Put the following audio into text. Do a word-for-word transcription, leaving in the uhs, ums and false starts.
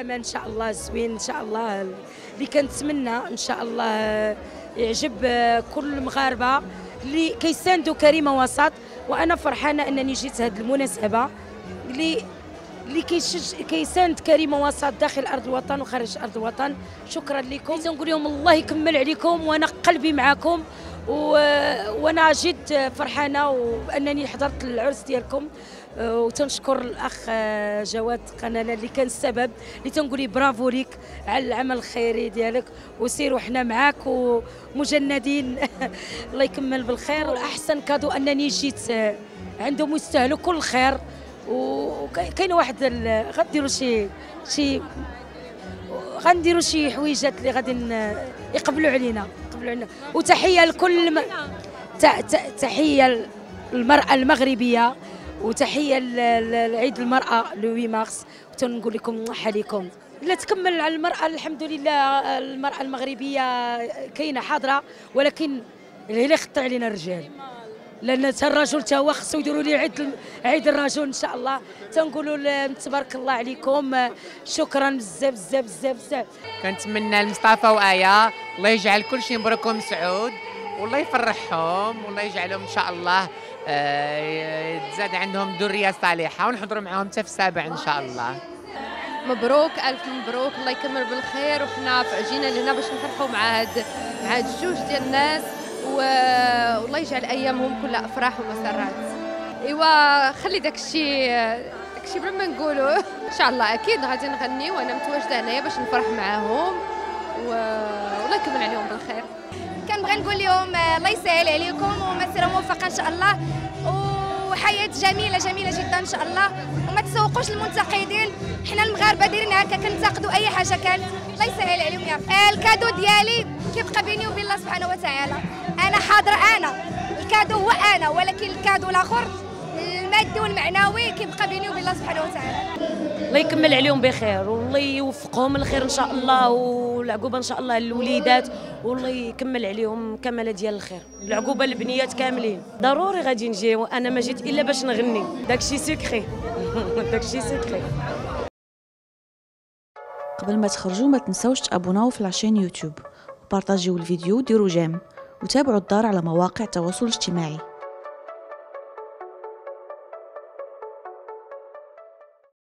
عمل ان شاء الله زوين ان شاء الله، اللي كنتمنى ان شاء الله يعجب كل المغاربه اللي كيساندوا كريمه وسط. وانا فرحانه انني جيت هذه المناسبه اللي اللي كيشج كيساند كريمه وسط داخل ارض الوطن وخارج ارض الوطن. شكرا لكم، تنقول لهم الله يكمل عليكم، وانا قلبي معكم و... وانا جد فرحانه وانني حضرت العرس ديالكم. وتنشكر الاخ جواد قناله اللي كان السبب، اللي تنقولي برافو ليك على العمل الخيري ديالك، وسيروا حنا معاك ومجندين. الله يكمل بالخير. والاحسن كادو انني جيت عندهم يستاهلوا كل خير. وكاين واحد غنديروا شي شي غنديروا شي حويجات اللي غادي يقبلوا علينا يقبلوا علينا. وتحيه لكل م... تحيه للمراه المغربيه، وتحيه لعيد المراه لو ثمانية مارس. وتنقول لكم حاليكم لا تكمل على المراه. الحمد لله المراه المغربيه كاينه حاضره، ولكن اللي خط علينا الرجال، لان حتى الرجل تا هو خصو يديروا ليه عيد عيد الرجل ان شاء الله. تنقولوا تبارك الله عليكم، شكرا بزاف بزاف بزاف بزاف. كنتمنى لمصطفى وآية الله يجعل كل شيء مبروك ومسعود، والله يفرحهم، والله يجعلهم ان شاء الله تزاد عندهم ذريه صالحه، ونحضروا معاهم حتى في السابع ان شاء الله. مبروك الف مبروك، الله يكمل بالخير. وحنا جينا لهنا باش نفرحوا مع هاد مع هاد الجوج ديال الناس، والله يجعل ايامهم كلها افراح ومسرات. ايوا خلي داك الشيء داك الشيء بلا ما نقولوا ان شاء الله اكيد غادي نغني، وانا متواجده هنايا باش نفرح معاهم، والله يكمل عليهم بالخير. كنبغي نقول لهم الله يسهل عليكم ومسيره موفقه ان شاء الله، وحياه جميله جميله جدا ان شاء الله. وما تسوقوش المنتقدين، حنا المغاربه دايرين هكا كنتقدوا اي حاجه كانت. الله يسهل عليهم يا رب. الكادو ديالي كيبقى بيني وبين الله سبحانه وتعالى. انا حاضره، انا الكادو هو انا، ولكن الكادو الاخر المادي والمعنوي كيبقى بيني وبين الله سبحانه وتعالى. الله يكمل عليهم بخير، والله يوفقهم الخير ان شاء الله، والعقوبه ان شاء الله للوليدات، والله يكمل عليهم كماله ديال الخير. العقوبه للبنيات كاملين. ضروري غادي نجي، وانا ما جيت الا باش نغني، داكشي سكري. داكشي سكري. قبل ما تخرجوا ما تنسوش تابوناو في لاشين يوتيوب، وبارطاجيو الفيديو وديروا جيم، وتابعوا الدار على مواقع التواصل الاجتماعي.